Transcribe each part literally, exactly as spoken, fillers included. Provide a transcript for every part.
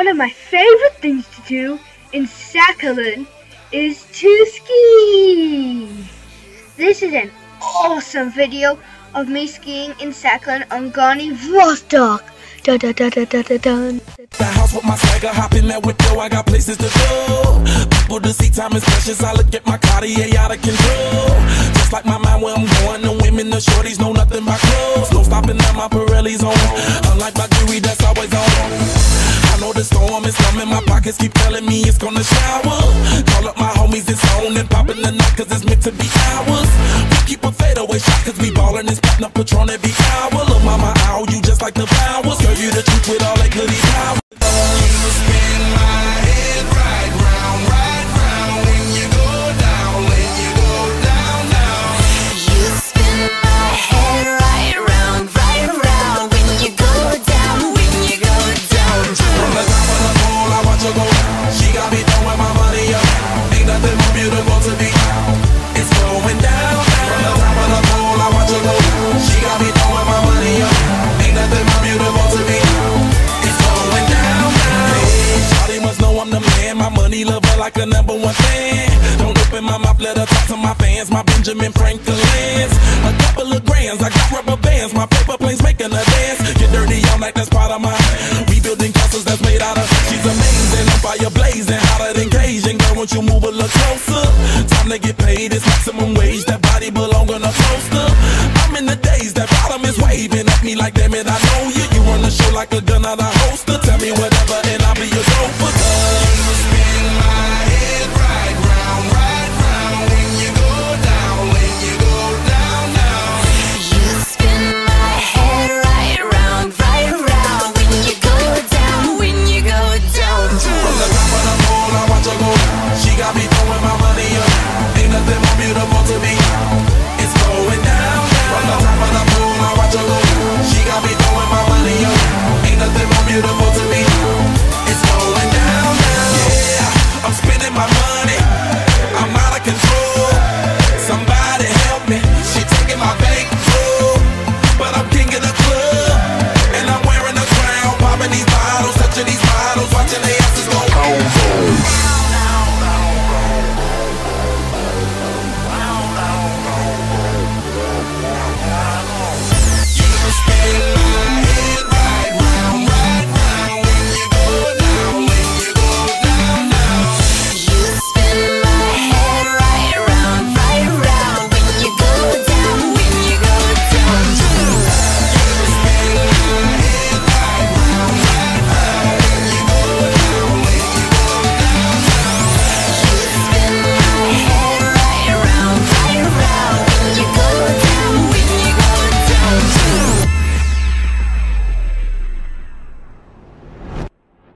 of my favorite things to do in Sakhalin is to ski. This is an awesome video of me skiing in Sakhalin on Gorny Vozdukh. Da da da da da da da. The house with my swagger, hop in that window, I got places to go. People to see, time is precious, I look at my Cartier out of control. Just like my mind where I'm going, the women, the shorties know nothing but clothes. No stopping at my Pirelli's on, unlike my jewelry that's always on. I know the storm is coming, my pockets keep telling me it's gonna shower. Call up my homies, it's on and popping the night cause it's meant to be ours. We keep a fadeaway shot cause we ballin' and spittin' up Patron every hour. Look mama, ow, you just like the flowers. Girl, you the truth with all that goody power. You spin my head right round, right round when you go down, when you go down, down. You spin my head right round, right round when you go down, when you go down. From the top of the pole, I watch her go. She got me throwing my money up. Ain't nothing more beautiful to me. It's going down, down. From the top of the pole, I watch her go. She got me throwing my money up. Ain't nothing more beautiful to me. It's going down, down. Hey, shawty must know I'm the man. My money lover like a number one fan. Don't open my mouth, let her talk to my fans. My Benjamin Franklin's. A couple of grands, I got rubber bands. My paper planes making a dance. Get dirty, I'm like that's part of my rebuilding castles that's made out of. She's amazing, on fire blazing, hotter than Cajun. Girl, won't you move a little closer? Time to get paid, it's maximum wage. That body belong on a poster. I'm in the days, that bottom is waving at me like damn it, I know you. You run the show like a gun out of holster. Tell me whatever and I'll be your gopher. You spin my head right round, right round when you go down, when you go down, down. You spin my head right round, right round when you go down, when you go down. From the top of the pole, I watch her go. She got me throwing my money up. Ain't nothing more beautiful to me. It's going down, down. From the top of the pole, I watch her go. She got me throwing my money up. Ain't nothing more beautiful to me. It's going down, down. Yeah, I'm spending my money. I'm out of control. Somebody help me. She taking my bankroll, but I'm king of the club, and I'm wearing a crown, popping these bottles, touching these bottles, watching their asses go boom.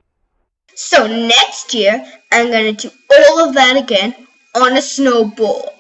So next year, I'm gonna do all of that again on a snowboard.